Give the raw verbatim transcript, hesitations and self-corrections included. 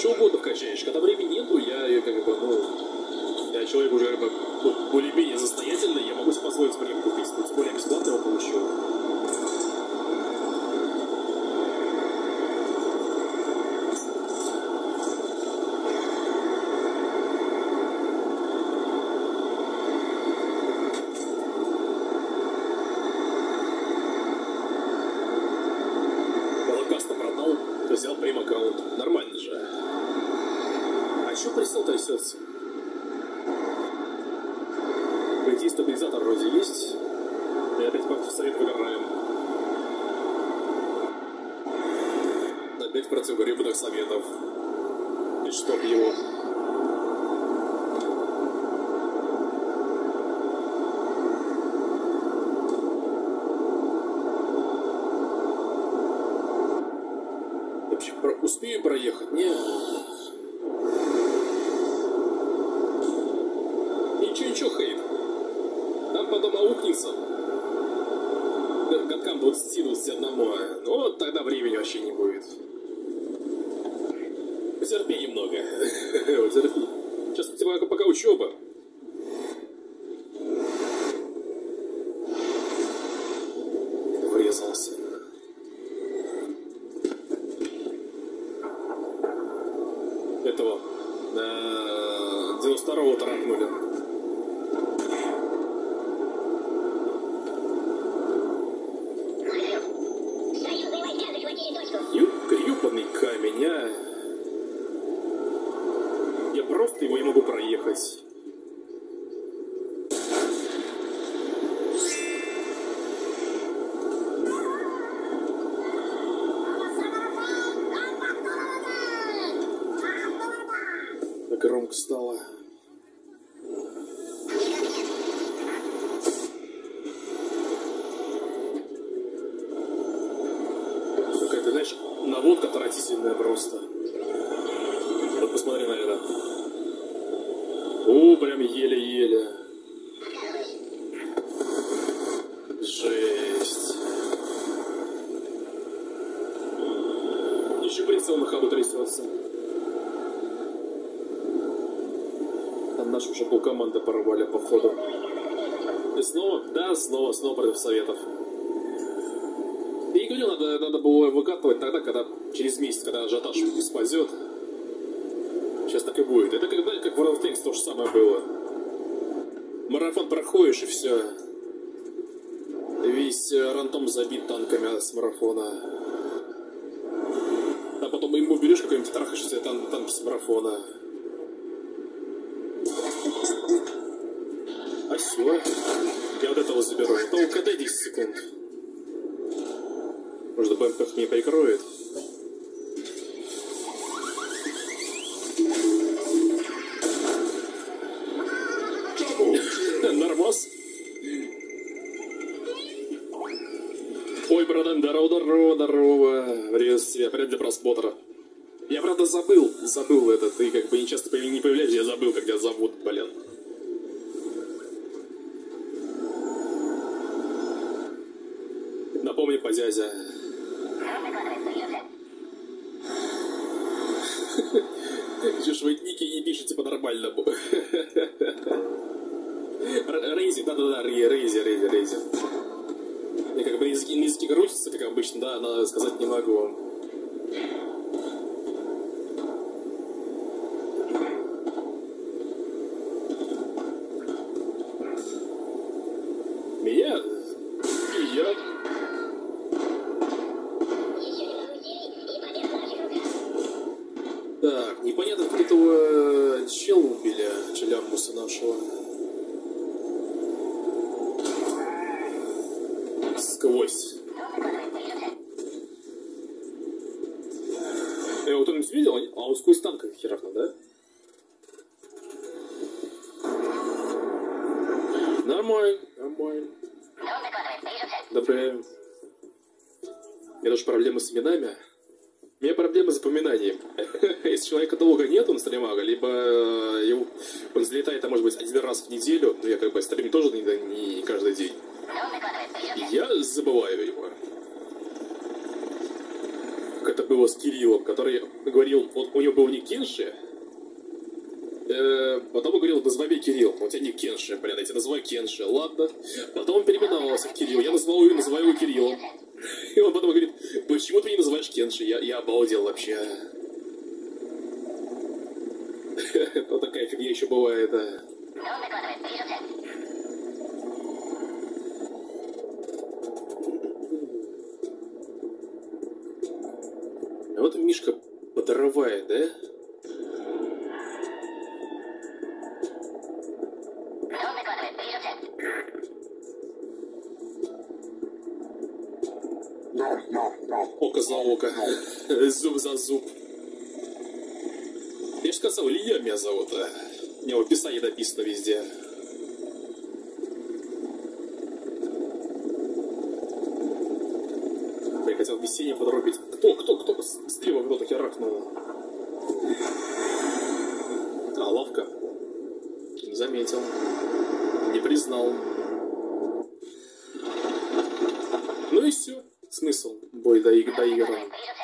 что угодно вкачаешь. Когда времени нету, я, я как бы, ну, я человек уже как бы более-менее состоятельный, я могу себе позволить время купить, но тем более я бесплатно его получил. Взял прям аккаунт. Нормально же. А что присел трясется? По идее, стабилизатор вроде есть. И опять по совет выгораем. Опять против гребаных советов. И чтоб его. Успею проехать? Не. Ничего, ничего, Хейт. Нам потом аукнется. Годкам двадцати-двадцати одному. Ну, вот тогда времени вообще не будет. Потерпи немного. Потерпи. Сейчас у тебя пока учеба. Врезался. Этого э, девяносто второго тарахнули. Ю, гребаный камень, а. Я просто его не могу проехать. Громко стало. Какая-то, знаешь, наводка отвратительная просто. Вот посмотри на это. О, прям еле-еле. Жесть. Еще прицел на ходу трясется. Нашу уже полкоманды порвали, походу. И снова, да, снова, снова против советов. И говорю, надо, надо было выкатывать тогда, когда через месяц, когда ажиотаж спадет. Сейчас так и будет. Это как, как в World of Tanks то же самое было. Марафон проходишь и все. Весь рандом забит танками с марафона. А потом ему берешь какой-нибудь трахаешь себе тан танк с марафона. А все. Я вот этого заберу. Это УКД десять секунд. Может, БМП не прикроет. Нормас. Ой, братан, здорово, здорово, здорово. Приветствую тебя, привет для просмотра. Я, правда, забыл, забыл это. Ты как бы не часто не появляешься, я забыл, как тебя зовут, блин. Напомни по дядя. Чушь вы ники не пишете по-нормальному. Рейзи, да-да-да, Рейзи, Рейзи, Рейзи. Я как бы на языке, на языке крутится, как обычно, да, но сказать не могу. Меня? Я? Так, непонятно, как этого чела убили, челямбуса нашего. Сквозь. Э, вот он видел, а он сквозь танк херахнул, да? Нормально, нормально. Доброе. У меня тоже проблемы с именами. У меня проблемы с запоминанием. Если человека долго нет, он стримага, либо его, он залетает, а может быть, один раз в неделю, но я как бы стрим тоже не, не каждый день. Я забываю его. это было с Кириллом, который говорил, вот у него был ник Кенши, э, потом он говорил, называй меня Кирилл, у тебя ник Кенши, блин, я тебя называю Кенши, ладно. Потом он переименовался в Кирилл, я назвал его, называю его Кириллом. И он потом говорит, почему ты не называешь Кенши? Я, я обалдел вообще. Вот такая фигня еще бывает, да. А вот Мишка подоровает, да? Око за око, зуб за зуб. Я же сказал, Илья меня зовут, а? У меня в описании написано везде. Я хотел весеннее подробить. Кто, кто, кто? Слева кто-то херакнул. А, лавка. Не заметил. Не признал. Ну и все. Смысл бой доигран.